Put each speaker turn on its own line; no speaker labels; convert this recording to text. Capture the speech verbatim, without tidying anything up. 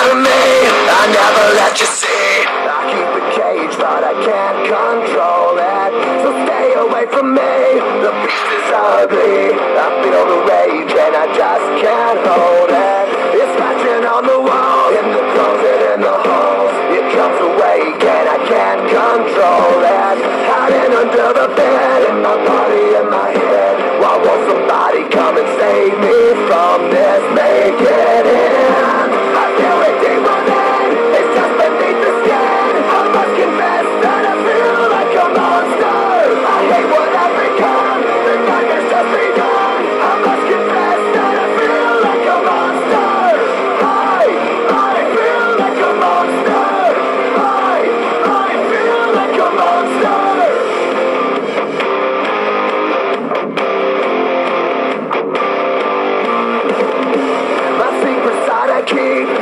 for me, I never let you see. I keep a cage, but I can't control it. So stay away from me, the beast is ugly. I feel the rage and I just can't hold it. It's scratching on the wall, in the closet, in the halls. It comes awake and I can't control it. Hiding under the bed, in my body, in my head. Why won't somebody come and save me from this? Make it end. I feel it deep within, it's just beneath the skin. I must confess that I feel like a monster. I hate what I've become, the nightmare's just begun. I must confess that I feel like a monster. I, I feel like a monster. I, I feel like a monster. My secret side I keep